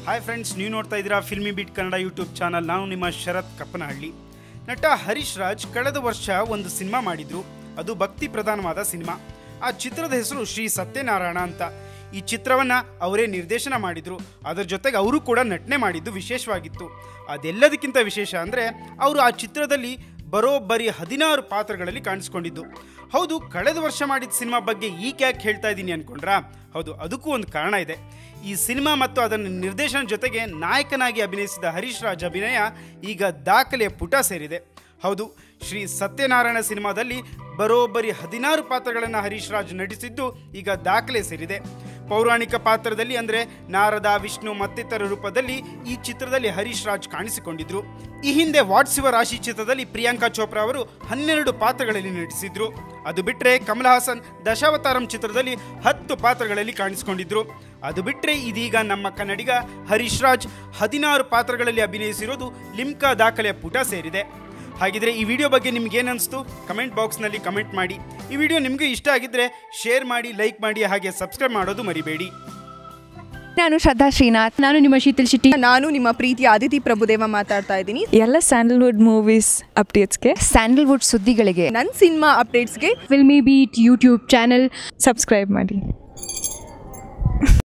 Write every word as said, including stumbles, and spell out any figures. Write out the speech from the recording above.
Hi friends, ನೀವು ನೋಡ್ತಾ ಇದ್ದೀರಾ Filmibeat Kannada YouTube channel. ನಾನು ನಿಮ್ಮ ಶರತ್ ಕಪ್ಪನಹಳ್ಳಿ. ನಟ ಹರೀಶ್ ರಾಜ್ ಕಳೆದ ವರ್ಷ ಒಂದು ಸಿನಿಮಾ ಮಾಡಿದ್ರು. ಅದು ಭಕ್ತಿ ಪ್ರಧಾನವಾದ ಸಿನಿಮಾ. ಆ ಚಿತ್ರದ ಹೆಸರು ಶ್ರೀ ಸತ್ಯನಾರಾಯಣ ಅಂತ. ಈ ಚಿತ್ರವನ್ನು ಅವರೇ ನಿರ್ದೇಶನ ಮಾಡಿದರು. ಅದರ ಜೊತೆಗೆ ಅವರು ಕೂಡ ನಟನೆ ಮಾಡಿದ್ದು ವಿಶೇಷವಾಗಿತ್ತು. ಅದೆಲ್ಲದಕ್ಕಿಂತ ವಿಶೇಷ ಅಂದರೆ ಅವರು ಆ ಚಿತ್ರದಲ್ಲಿ ಬರೋಬ್ಬರಿ ಹದಿನಾರು ಪಾತ್ರಗಳಲ್ಲಿ ಕಾಣಿಸ್ಕೊಂಡಿದ್ದು. ಹೌದು, ಕಳೆದ ವರ್ಷ ಮಾಡಿದ ಸಿನಿಮಾ ಬಗ್ಗೆ ಈಗ ಯಾಕೆ ಹೇಳ್ತಾ ಇದ್ದೀನಿ ಅಂದ್ಕೊಂಡ್ರಾ? ಹೌದು, ಅದಕ್ಕೂ ಒಂದು ಕಾರಣ ಇದೆ. ಈ ಸಿನಿಮಾ ಮತ್ತು ಅದನ್ನು ನಿರ್ದೇಶನ ಜೊತೆಗೆ ನಾಯಕನಾಗಿ ಅಭಿನಯಿಸಿದ ಹರೀಶ್ ರಾಜ್ ಅಭಿನಯ ಈಗ ದಾಖಲೆಯ ಪುಟ ಸೇರಿದೆ. ಹೌದು, ಶ್ರೀ ಸತ್ಯನಾರಾಯಣ ಸಿನಿಮಾದಲ್ಲಿ ಬರೋಬ್ಬರಿ ಹದಿನಾರು ಪಾತ್ರಗಳನ್ನು ಹರೀಶ್ ರಾಜ್ ನಟಿಸಿದ್ದು ಈಗ ದಾಖಲೆ ಸೇರಿದೆ. ಪೌರಾಣಿಕ ಪಾತ್ರದಲ್ಲಿ ಅಂದರೆ ನಾರದ, ವಿಷ್ಣು ಮತ್ತಿತರ ರೂಪದಲ್ಲಿ ಈ ಚಿತ್ರದಲ್ಲಿ ಹರೀಶ್ ರಾಜ್ ಕಾಣಿಸಿಕೊಂಡಿದ್ರು. ಈ ಹಿಂದೆ ವಾಟ್ಸ್ ಯುವರ್ ರಾಶಿ ಚಿತ್ರದಲ್ಲಿ ಪ್ರಿಯಾಂಕಾ ಚೋಪ್ರಾ ಅವರು ಹನ್ನೆರಡು ಪಾತ್ರಗಳಲ್ಲಿ ನಟಿಸಿದ್ರು. ಅದು ಬಿಟ್ಟರೆ ಕಮಲ್ ಹಾಸನ್ ದಶಾವತಾರಂ ಚಿತ್ರದಲ್ಲಿ ಹತ್ತು ಪಾತ್ರಗಳಲ್ಲಿ ಕಾಣಿಸಿಕೊಂಡಿದ್ರು. ಅದು ಬಿಟ್ಟರೆ ಇದೀಗ ನಮ್ಮ ಕನ್ನಡಿಗ ಹರೀಶ್ ರಾಜ್ ಹದಿನಾರು ಪಾತ್ರಗಳಲ್ಲಿ ಅಭಿನಯಿಸಿರೋದು ಲಿಮ್ಕಾ ದಾಖಲೆಯ ಪುಟ ಸೇರಿದೆ. ಹಾಗಿದ್ರೆ ಈ ವಿಡಿಯೋ ಬಗ್ಗೆ ನಿಮ್ಗೆ ಏನು ಅನಿಸ್ತು? ಕಮೆಂಟ್ ಬಾಕ್ಸ್ನಲ್ಲಿ ಕಮೆಂಟ್ ಮಾಡಿ. ಈ ವಿಡಿಯೋ ನಿಮಗೆ ಇಷ್ಟ ಆಗಿದ್ರೆ ಶೇರ್ ಮಾಡಿ, ಲೈಕ್ ಮಾಡಿ, ಹಾಗೆ ಸಬ್ಸ್ಕ್ರೈಬ್ ಮಾಡೋದು ಮರಿಬೇಡಿ. ನಾನು ಶ್ರದ್ಧಾ ಶ್ರೀನಾಥ್. ನಾನು ನಿಮ್ಮ ಶೀತಲ್ ಶೆಟ್ಟಿ. ನಾನು ನಿಮ್ಮ ಪ್ರೀತಿಯ ಅದಿತಿ ಪ್ರಭುದೇವ ಮಾತಾಡ್ತಾ ಇದ್ದೀನಿ. ಎಲ್ಲ ಸ್ಯಾಂಡಲ್ವುಡ್ ಮೂವೀಸ್ ಅಪ್ಡೇಟ್ಸ್ಗೆ, ಸ್ಯಾಂಡಲ್ವುಡ್ ಸುದ್ದಿಗಳಿಗೆ, ನನ್ನ ಸಿನಿಮಾ ಅಪ್ಡೇಟ್ಸ್ಗೆ Filmibeat YouTube channel subscribe ಮಾಡಿ.